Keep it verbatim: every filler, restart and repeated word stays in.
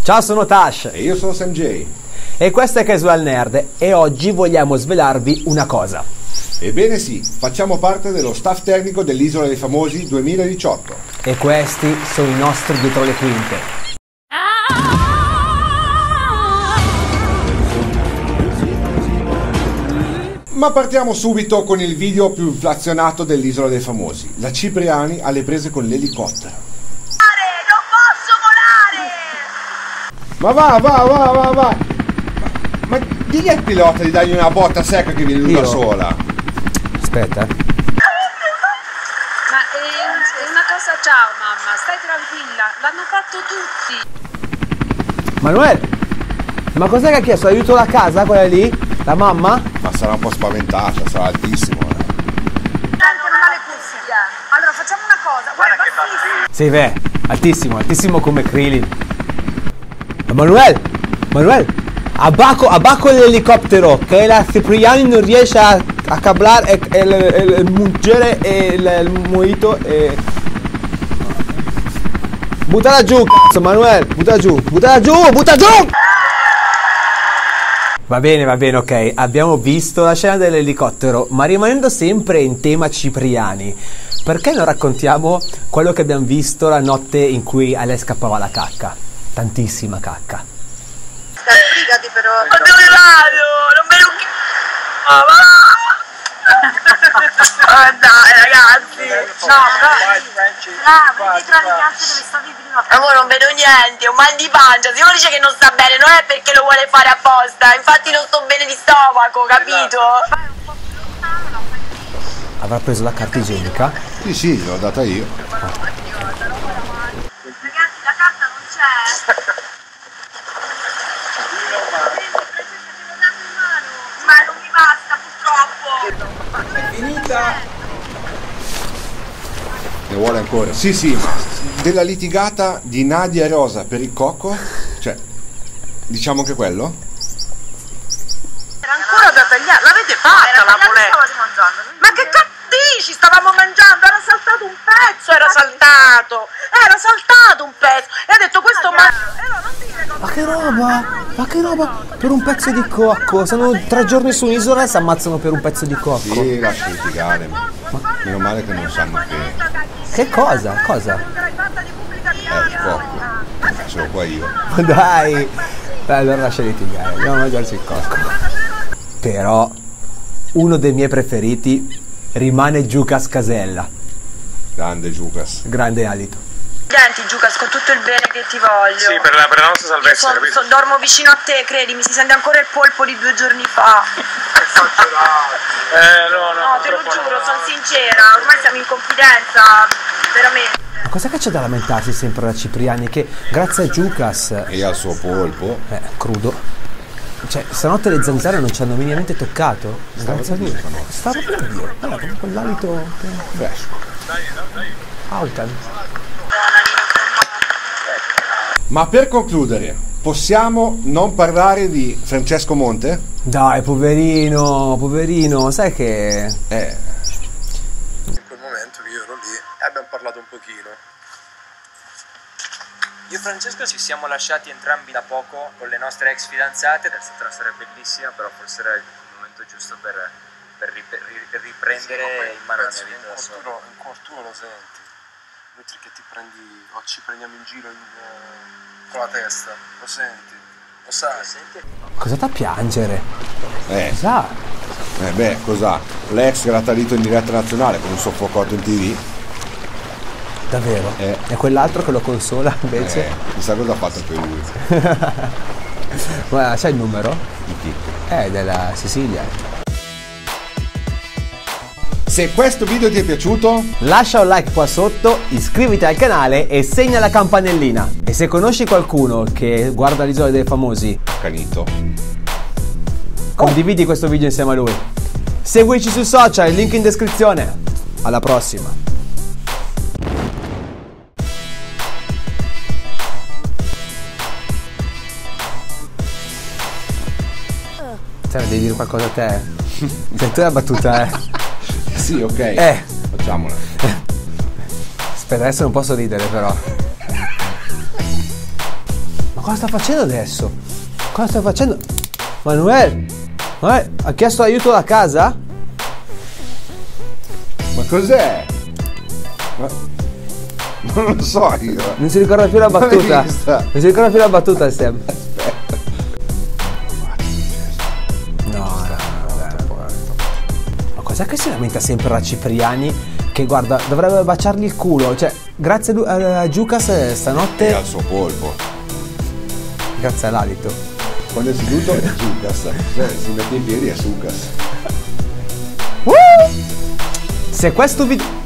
Ciao, sono Tash. E io sono Sam J. E questo è Casual Nerd e oggi vogliamo svelarvi una cosa. Ebbene sì, facciamo parte dello staff tecnico dell'Isola dei Famosi duemiladiciotto. E questi sono i nostri dietro le quinte. Ma partiamo subito con il video più inflazionato dell'Isola dei Famosi. La Cipriani alle prese con l'elicottero. Non posso volare! Ma va, va, va, va, va! Ma, ma digli al pilota di dargli una botta secca che viene lui da sola. Aspetta. Ma è, è una cosa, ciao mamma, stai tranquilla, l'hanno fatto tutti. Manuel, ma cos'è che ha chiesto? Aiuto la casa, quella lì? La mamma? Ma sarà un po' spaventata, sarà altissimo. Eh. Tanto non ha le cuffie. Allora facciamo una cosa, guarda, guarda che bassissimo. Sì, beh, altissimo, altissimo come Krillin. Manuel, Manuel, abbacco, abbacco l'elicottero, che la Cipriani non riesce a, a cablare e, e, e, e il muggere e il, il mojito e... Buttala giù, cazzo, Manuel, buttala giù, buttala giù, buttala giù! Va bene, va bene, ok, abbiamo visto la scena dell'elicottero, ma rimanendo sempre in tema Cipriani, perché non raccontiamo quello che abbiamo visto la notte in cui a lei scappava la cacca? Tantissima cacca. Dai, sbrigati però. Ma dove vado? Non me lo chiedo. Ma va! Ma dai ragazzi! No, dai! Bravo, dietro alle piante dove stavi prima. Amore, non vedo niente, ho mal di pancia. Se uno dice che non sta bene, non è perché lo vuole fare apposta. Infatti non sto bene di stomaco, capito? Avrà preso la carta igienica? Sì, sì, l'ho data io. Ragazzi, la carta non c'è. Ma non mi basta purtroppo. È finita! Ne vuole ancora? Sì, sì, ma della litigata di Nadia e Rosa per il cocco, cioè, diciamo che quello? Era ancora da tagliare, l'avete fatta la polenta? Ma che cazzo dici? Stavamo mangiando, era saltato un pezzo, era saltato, era saltato un pezzo. E ha detto questo ma... Ma che roba! Ma che roba! Per un pezzo di cocco! Sono tre giorni su un'isola e si ammazzano per un pezzo di cocco. Sì, lascia litigare, ma meno male che non sanno che... Che cosa? Cosa? Eh, il cocco. Faccio qua io. Ma dai! Dai, allora lascia litigare, andiamo a mangiarci il cocco. Però, uno dei miei preferiti rimane Giucas Casella. Grande Giucas. Grande alito. Senti Giucas, con tutto il bene che ti voglio. Sì, per la, per la nostra salvezza, Io so, capito? so, dormo vicino a te, credimi, si sente ancora il polpo di due giorni fa. Eh, no, no. No, te lo giuro, sono sincera, ormai siamo in confidenza, veramente. Ma cos'è che c'è da lamentarsi sempre la Cipriani? Che grazie a Giucas... E al suo polpo. Eh, crudo. Cioè, stanotte le zanzare non ci hanno minimamente toccato. Grazie a lui. Stava per dire. Allora, proprio quell'alito Fresco. Autan. Ma per concludere, possiamo non parlare di Francesco Monte? Dai, poverino, poverino, sai che... Eh... In quel momento che io ero lì e abbiamo parlato un pochino. Io e Francesco ci siamo lasciati entrambi da poco con le nostre ex fidanzate, è stata una storia bellissima, però forse era il momento giusto per, per rip- riprendere in mano la mia vita da solo. In cuor tuo lo senti, mentre che ti prendi o ci prendiamo in giro in, uh, con la testa, lo senti, lo sai. Cosa da piangere? Eh, Cosa? eh beh, cos'ha? L'ex era salito in diretta nazionale con un soffocotto in tv. Davvero? Eh. E quell'altro che lo consola invece? Eh, chissà cosa ha fatto anche lui. Guarda, sai il numero? Di chi? È della Sicilia. Se questo video ti è piaciuto, Lascia un like qua sotto, iscriviti al canale e segna la campanellina. E se conosci qualcuno che guarda l'Isola dei Famosi, Canito, condividi questo video insieme a lui. Seguici sui social, il link in descrizione. Alla prossima. Cioè, devi dire qualcosa a te? Se tu hai la battuta, eh. sì, ok. Eh. Facciamola. Aspetta, adesso non posso ridere però. Ma cosa sta facendo adesso? Cosa sta facendo? Manuel, Manuel, ha chiesto aiuto da casa? Ma cos'è? Ma... non lo so io. Non si ricorda più la battuta. Non si ricorda più la battuta il Sam. No, no, no, no. Ma cos'è che si lamenta sempre la Cipriani? Che guarda, dovrebbe baciargli il culo. Cioè, grazie a, a Giucas stanotte. E al suo polpo. Grazie all'alito. Quando è seduto è Giucas. Cioè, si mette in piedi è Sucas. Se questo video